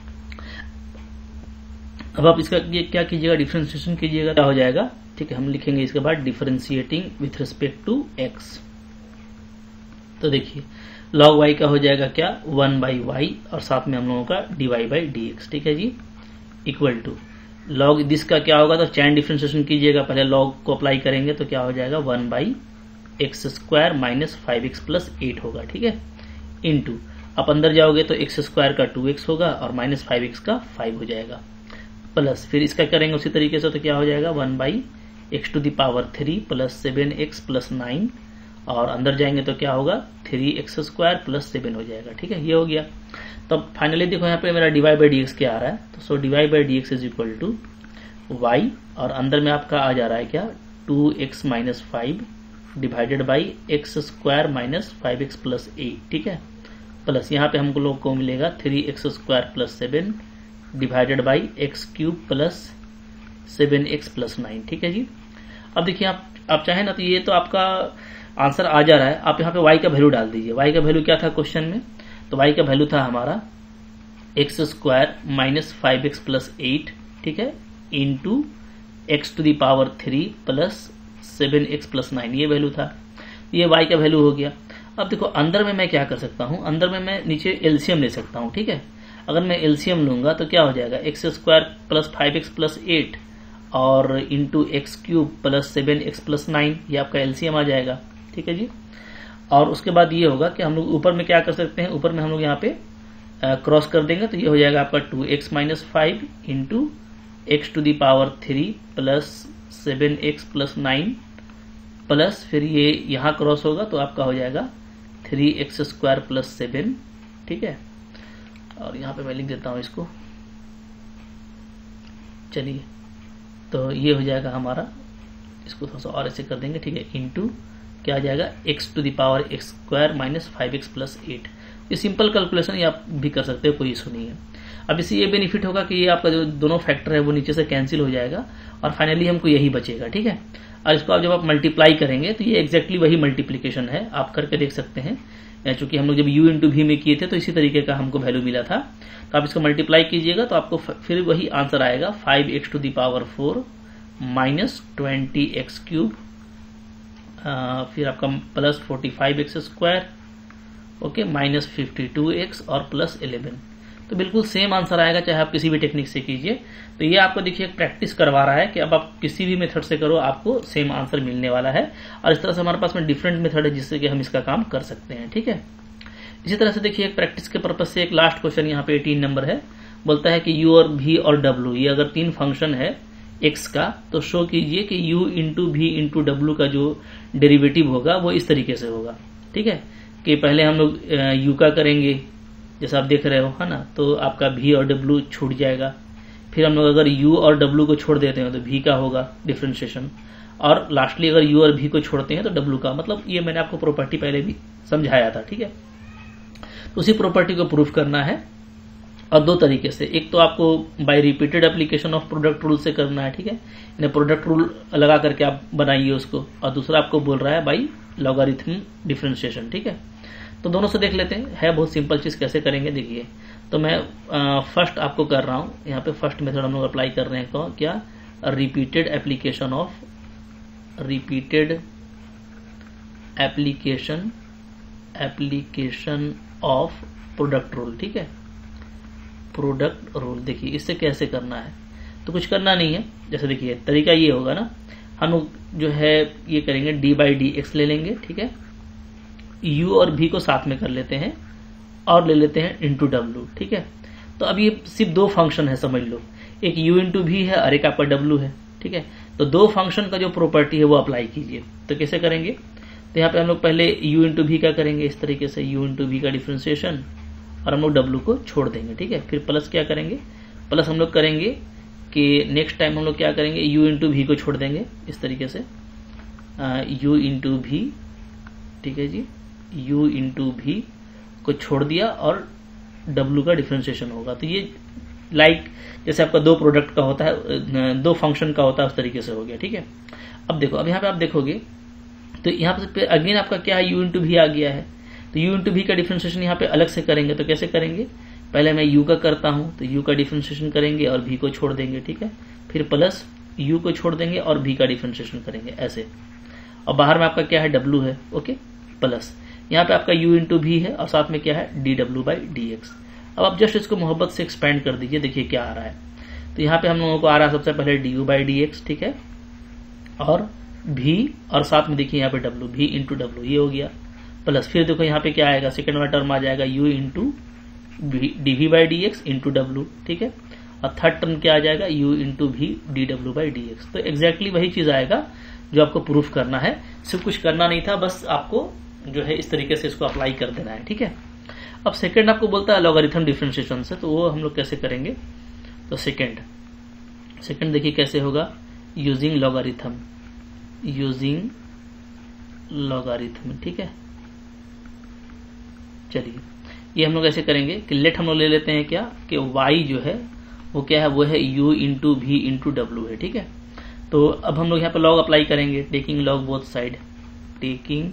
अब आप इसका ये क्या कीजिएगा, डिफरेंशिएशन कीजिएगा, क्या हो जाएगा, ठीक है। हम लिखेंगे इसके बाद differentiating with respect to x। तो देखिए log y का हो जाएगा क्या, वन बाई वाई और साथ में हम लोगों का dy बाई डी एक्स, ठीक है जी, इक्वल टू लॉग दिस का क्या होगा, तो चैन डिफरेंशिएशन कीजिएगा, पहले लॉग को अप्लाई करेंगे तो क्या हो जाएगा, one by x square minus five x plus eight होगा, ठीक है, इनटू आप अंदर जाओगे तो एक्स स्क्वायर का टू एक्स होगा और माइनस फाइव एक्स का फाइव हो जाएगा, प्लस फिर इसका करेंगे उसी तरीके से, तो क्या हो जाएगा one by x to the power three plus seven x plus nine, और अंदर जाएंगे तो क्या होगा, three x square plus seven हो जाएगा, ठीक है, ये हो गया। तब फाइनली देखो यहाँ पे मेरा डिवाइड बाई डी एक्स क्या आ रहा है, तो so divide by d x is equal to y, और अंदर में आपका आ जा रहा है क्या, two x minus five divided by x square minus five x plus eight, ठीक है, प्लस यहाँ पे हमको लोग को मिलेगा three x square plus seven divided by x cube plus seven x plus nine, ठीक है जी। अब देखिए आप आप चाहें ना तो ये तो आपका आंसर आ जा रहा है, आप यहाँ पे y का वैल्यू डाल दीजिए। y का वैल्यू क्या था क्वेश्चन में, तो y का वैल्यू था हमारा x square minus five x plus eight, ठीक है, into x to the power three plus seven x plus nine, ये वैल्यू था। ये y का वैल्यू हो गया। अब देखो अंदर में मैं क्या कर सकता हूँ, अंदर में मैं नीचे एलसीएम ले सकता हूँ, ठीक है। अगर मैं एलसीएम लूंगा तो क्या हो जाएगा, x square plus five x plus eight और into x cube plus seven x plus nine, ये आपका एलसीएम आ जाएगा, ठीक है जी। और उसके बाद ये होगा कि हम लोग ऊपर में क्या कर सकते हैं, ऊपर में हम लोग यहाँ पे क्रॉस कर देंगे तो ये हो जाएगा आपका two x minus five into x to the power three plus seven x plus nine plus फिर ये यहाँ क्रॉस होगा तो आपका हो जाएगा three x square plus seven, ठीक है। और यहाँ पे मैं लिख देता हूँ इसको, चलिए तो ये हो जाएगा हमारा, इसको थोड़ा सा और ऐसे कर देंगे, ठीक है, इंटू क्या आ जाएगा x to the power x square minus five x plus eight. ये सिंपल कैलकुलेशन ये आप भी कर सकते हो, कोई इशू नहीं है। अब इससे ये बेनिफिट होगा कि ये आपका जो दोनों फैक्टर है वो नीचे से कैंसिल हो जाएगा और फाइनली हमको यही बचेगा, ठीक है। और इसको आप जब आप मल्टीप्लाई करेंगे तो ये एग्जैक्टली वही मल्टीप्लीकेशन है, आप करके देख सकते हैं। चूंकि हम लोग जब u इंटू वी में किए थे तो इसी तरीके का हमको वैल्यू मिला था, तो आप इसको मल्टीप्लाई कीजिएगा तो आपको फिर वही आंसर आएगा five x to the power four minus twenty x cube, फिर आपका plus forty five x square, okay, minus fifty two x और प्लस इलेवन। तो बिल्कुल सेम आंसर आएगा चाहे आप किसी भी टेक्निक से कीजिए। तो ये आपको देखिए प्रैक्टिस करवा रहा है कि अब आप किसी भी मेथड से करो आपको सेम आंसर मिलने वाला है। और इस तरह से हमारे पास में डिफरेंट मेथड है जिससे कि हम इसका काम कर सकते हैं, ठीक है। इसी तरह से देखिए एक प्रैक्टिस के पर्पज से एक लास्ट क्वेश्चन यहाँ पे एटीन नंबर है, बोलता है कि u और v और w ये अगर तीन फंक्शन है x का तो शो कीजिए कि u इंटू वी इंटू डब्ल्यू का जो डेरिवेटिव होगा वो इस तरीके से होगा, ठीक है। कि पहले हम लोग u का करेंगे जैसा आप देख रहे हो, है ना, तो आपका v और w छूट जाएगा। फिर हम लोग अगर u और w को छोड़ देते हैं तो v का होगा डिफ्रेंशिएशन, और लास्टली अगर u और v को छोड़ते हैं तो w का, मतलब ये मैंने आपको प्रॉपर्टी पहले भी समझाया था, ठीक है। तो उसी प्रॉपर्टी को प्रूफ करना है और दो तरीके से, एक तो आपको by repeated application of product rule से करना है, ठीक है, इन्हें प्रोडक्ट रूल लगा करके आप बनाइए उसको, और दूसरा आपको बोल रहा है बाय लॉगरिथम डिफरेंशिएशन, ठीक है। तो दोनों से देख लेते हैं, है बहुत सिंपल चीज, कैसे करेंगे देखिए। तो मैं फर्स्ट आपको कर रहा हूँ, यहाँ पे फर्स्ट मेथड हम लोग अप्लाई कर रहे हैं, क्या, repeated application of repeated application application of product rule, ठीक है, प्रोडक्ट रूल। देखिए इससे कैसे करना है, तो कुछ करना नहीं है, जैसे देखिए तरीका ये होगा ना, हम लोग जो है ये करेंगे डी बाई डी एक्स ले लेंगे, ठीक है, u और v को साथ में कर लेते हैं और ले लेते हैं इंटू डब्ल्यू, ठीक है। तो अब ये सिर्फ दो फंक्शन है समझ लो, एक u इंटू वी है और एक आपका w है, ठीक है। तो दो फंक्शन का जो प्रॉपर्टी है वो अप्लाई कीजिए। तो कैसे करेंगे, तो यहाँ पे हम लोग पहले u इंटू वी का करेंगे इस तरीके से, u इंटू वी का डिफ्रेंशिएशन, और हम लोग w को छोड़ देंगे, ठीक है। फिर प्लस क्या करेंगे, प्लस हम लोग करेंगे कि नेक्स्ट टाइम हम लोग क्या करेंगे, u इंटू वी को छोड़ देंगे इस तरीके से, u इंटू वी, ठीक है जी, u इंटू वी को छोड़ दिया और w का डिफरेंशिएशन होगा। तो ये लाइक जैसे आपका दो प्रोडक्ट का होता है, दो फंक्शन का होता है, उस तरीके से हो गया, ठीक है। अब देखो, अब यहाँ पे आप देखोगे तो यहाँ पे अगेन आपका क्या है, u इंटू वी आ गया है। तो u इंटू वी का डिफरेंशिएशन यहाँ पे अलग से करेंगे, तो कैसे करेंगे, पहले मैं u का करता हूँ तो u का डिफरेंशिएशन करेंगे और v को छोड़ देंगे, ठीक है, फिर प्लस u को छोड़ देंगे और v का डिफरेंशिएशन करेंगे ऐसे, और बाहर में आपका क्या है, w है, ओके, प्लस यहाँ पे आपका u इंटू वी है और साथ में क्या है, डी डब्ल्यू बाई डी एक्स। अब आप जस्ट इसको मोहब्बत से एक्सपेंड कर दीजिए, देखिए क्या आ रहा है। तो यहाँ पे हम लोगों को आ रहा है सबसे पहले d u by d x, ठीक है, और v और साथ में देखिए यहाँ पे w, v इंटू डब्ल्यू, ये हो गया, प्लस फिर देखो यहाँ पे क्या आएगा, सेकंड वाला टर्म आ जाएगा u into d v by d x into डब्ल्यू, ठीक है, और थर्ड टर्म क्या आ जाएगा, u इंटू वी डी डब्ल्यू बाई डी एक्स। तो एग्जैक्टली वही चीज आएगा जो आपको प्रूफ करना है, सिर्फ कुछ करना नहीं था, बस आपको जो है इस तरीके से इसको अप्लाई कर देना है, ठीक है। अब सेकंड आपको बोलता है लॉगरिथम डिफरेंशिएशन से, तो वो हम लोग कैसे करेंगे, तो सेकंड सेकंड देखिए कैसे होगा, यूजिंग लॉगरिथम यूजिंग लॉगरिथम, ठीक है। चलिए ये हम लोग ऐसे करेंगे कि लेट हम लोग ले लेते हैं क्या, कि y जो है वो क्या है, वो है u इंटू वी इंटू डब्ल्यू है, ठीक है। तो अब हम लोग यहाँ पे लॉग अप्लाई करेंगे, taking log both side, taking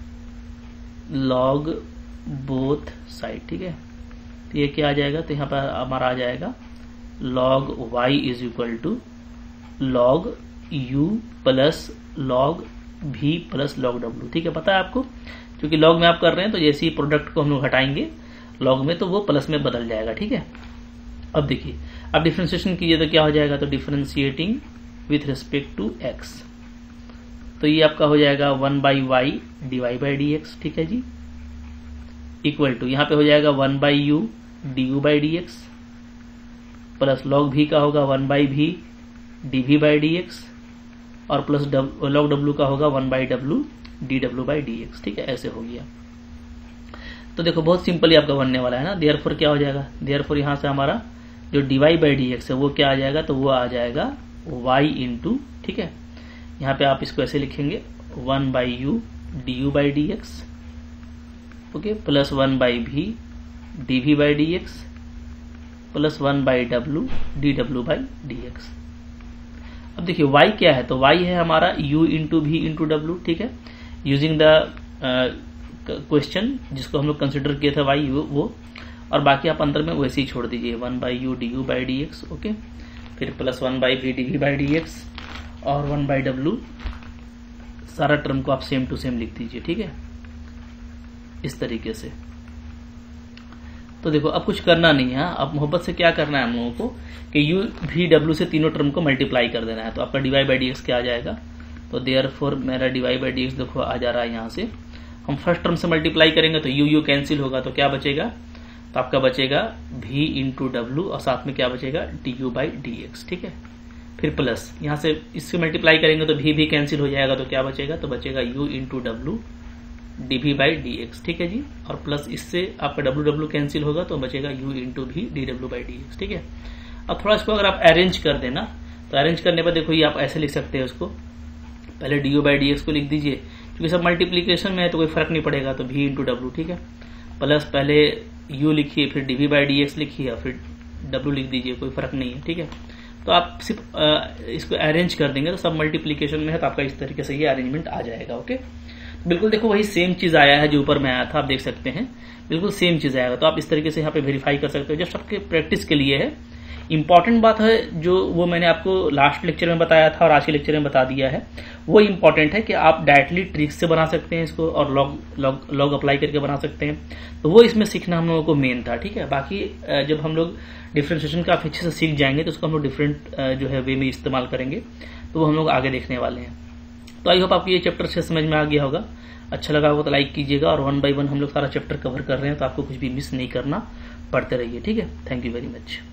log both side, ठीक है। तो ये क्या आ जाएगा, तो यहाँ पर हमारा आ जाएगा log y is equal to log u plus log v plus log डब्ल्यू। ठीक है, पता है आपको, क्योंकि लॉग में आप कर रहे हैं तो जैसे ही प्रोडक्ट को हम लोग हटाएंगे लॉग में तो वो प्लस में बदल जाएगा। ठीक है, अब देखिए, अब डिफ्रेंशिएशन कीजिए तो क्या हो जाएगा, तो differentiating with respect to x, तो ये आपका हो जाएगा one by Y D y by d x. ठीक है जी, इक्वल टू यहाँ पे हो जाएगा one by u d u by d x plus log भी का होगा one by v d v by d x और प्लस लॉग डब्ल्यू का होगा वन बाई डब्ल्यू डी डब्ल्यू बाई डी एक्स। ठीक है, ऐसे हो गया। तो देखो बहुत सिंपली आपका बनने वाला है ना। देयरफॉर क्या हो जाएगा, देयरफॉर यहाँ से हमारा जो d y by d x है वो क्या आ जाएगा, तो वो आ जाएगा वाई इंटू, ठीक है, यहाँ पे आप इसको ऐसे लिखेंगे one by u d u by d x, okay, plus one by v d v by d x plus one by W D डब्ल्यू बाई डी एक्स। अब देखिए y क्या है, तो y है हमारा u इंटू भी इंटू डब्ल्यू। ठीक है, यूजिंग द क्वेश्चन जिसको हम लोग कंसिडर किए थे y वो, और बाकी आप अंदर में वैसे ही छोड़ दीजिए one by u d u by d x, okay, फिर plus one by v d v by d x और वन बाई डब्ल्यू, सारा टर्म को आप सेम टू सेम लिख दीजिए। ठीक है, इस तरीके से। तो देखो अब कुछ करना नहीं है, अब मोहब्बत से क्या करना है हम लोगों को कि यू भी डब्ल्यू से तीनों टर्म को मल्टीप्लाई कर देना है। तो आपका d y by d x क्या आ जाएगा, तो देयर फोर मेरा d y by d x देखो आ जा रहा है यहाँ से। हम फर्स्ट टर्म से मल्टीप्लाई करेंगे तो यू यू कैंसिल होगा, तो क्या बचेगा, तो आपका बचेगा भी इंटू डब्ल्यू और साथ में क्या बचेगा d u by d x. ठीक है, फिर प्लस यहाँ से इससे मल्टीप्लाई करेंगे तो भी भी कैंसिल हो जाएगा, तो क्या बचेगा, तो बचेगा यू इंटू डब्ल्यू d v by d x. ठीक है जी, और प्लस इससे आपका डब्ल्यू डब्ल्यू कैंसिल होगा तो बचेगा यू इंटू भी डी डब्ल्यू बाई डी एक्स। ठीक है, अब थोड़ा इसको अगर आप अरेंज कर देना तो अरेंज करने पर देखो ये आप ऐसे लिख सकते हैं उसको, पहले d u by d x को लिख दीजिए क्योंकि सब मल्टीप्लीकेशन में है तो कोई फर्क नहीं पड़ेगा, तो भी इंटू डब्ल्यू। ठीक है, प्लस पहले यू लिखिए फिर d v by d x लिखिए और फिर डब्ल्यू लिख दीजिए, कोई फर्क नहीं है। ठीक है, तो आप सिर्फ आ, इसको अरेंज कर देंगे तो सब मल्टीप्लीकेशन में है तो आपका इस तरीके से ये अरेंजमेंट आ जाएगा। ओके, बिल्कुल देखो वही सेम चीज आया है जो ऊपर में आया था, आप देख सकते हैं बिल्कुल सेम चीज आएगा। तो आप इस तरीके से यहाँ पे वेरीफाई कर सकते हो, जस्ट आपके प्रैक्टिस के लिए है। इंपॉर्टेंट बात है जो वो मैंने आपको लास्ट लेक्चर में बताया था और आज के लेक्चर में बता दिया है, वो इंपॉर्टेंट है कि आप डायरेक्टली ट्रिक्स से बना सकते हैं इसको और लॉग लॉग लॉग अप्लाई करके बना सकते हैं। तो वो इसमें सीखना हम लोगों को मेन था। ठीक है, बाकी जब हम लोग डिफ्रेंशिएशन का अच्छे से सीख जाएंगे तो उसको हम लोग डिफरेंट जो है वे में इस्तेमाल करेंगे, तो वो हम लोग आगे देखने वाले हैं। तो आई होप आपको ये चैप्टर से समझ में आ गया होगा। अच्छा लगा होगा तो लाइक कीजिएगा, और वन बाय वन हम लोग सारा चैप्टर कवर कर रहे हैं तो आपको कुछ भी मिस नहीं करना, पढ़ते रहिए। ठीक है, थैंक यू वेरी मच।